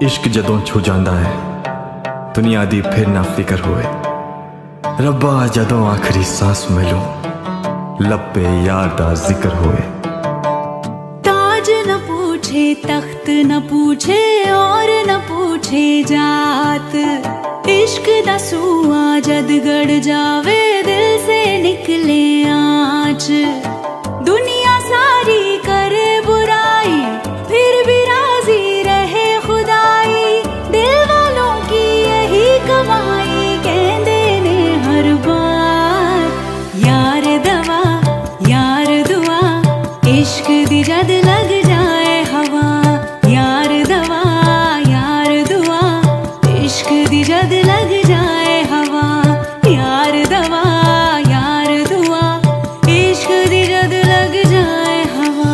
इश्क जदों छू जांदा है दुनिया दी फिर ना फिकर होए। रब्बा जदों आखिरी सांस मिलूं लब्बे यार दा जिक्र होए। ताज न पूछे तख्त न पूछे और न पूछे जात, इश्क दा सूआ जद गड़ जावे दिल से निकले आँच। दुनिया सारी करे बुराई फिर भी राजी रहे खुदाई, दिल वालों की यही कमाई कहंदे ने हर बार। यार दवा यार दुआ इश्क दी जद लग जाए हवा। यार दवा यार दुआ इश्क दी जद लग जाए हवा। यार दवा यार दुआ इश्क दी जद लग जाए हवा।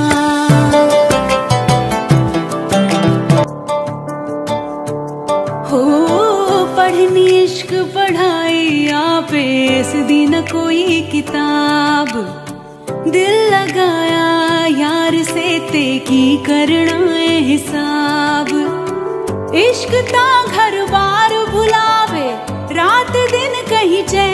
हो पढ़नी इश्क पढ़ाई आपे इस दी न कोई किताब, दिल लगाया यार से ते की करना है हिसाब। इश्क ता घर बार भुलावे रात दिन कहीं चैन